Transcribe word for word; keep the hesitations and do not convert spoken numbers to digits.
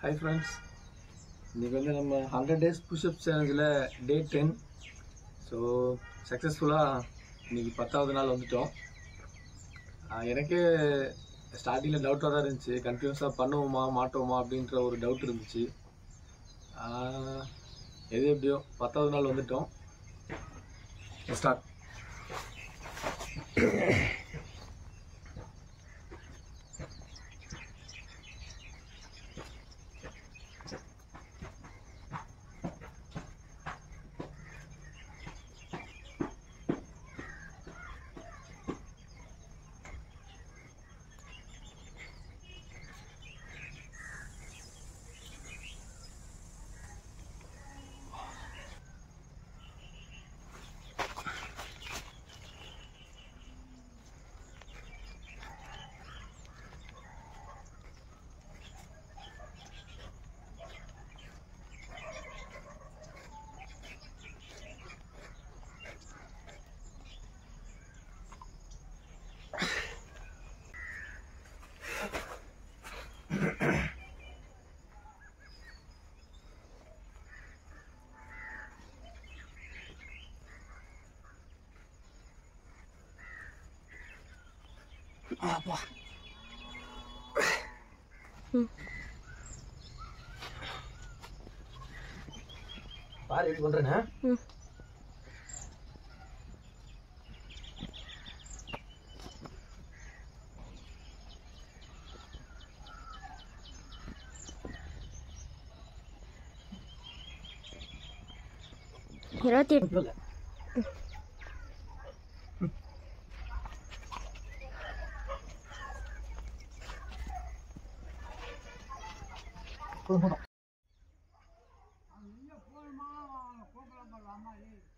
Hi friends, இன்னைக்கு வந்து நம்ம ஹண்ட்ரட் டேஸ் புஷ்அப் சேலஞ்சில் டே டென். ஸோ சக்ஸஸ்ஃபுல்லாக இன்னைக்கு பத்தாவது நாள் வந்துட்டோம். எனக்கே ஸ்டார்டிங்கில் டவுட்டாக தான் இருந்துச்சு, கண்டினியூஸாக பண்ணுவோமா மாட்டோமா அப்படின்ற ஒரு டவுட் இருந்துச்சு. எது எப்படியோ பத்தாவது நாள் வந்துட்டோம். ஸ்டார்ட். அப்பா பாரு எப்படி பண்றேன்னா இருபத்தி எட்டு போதும் போதும்.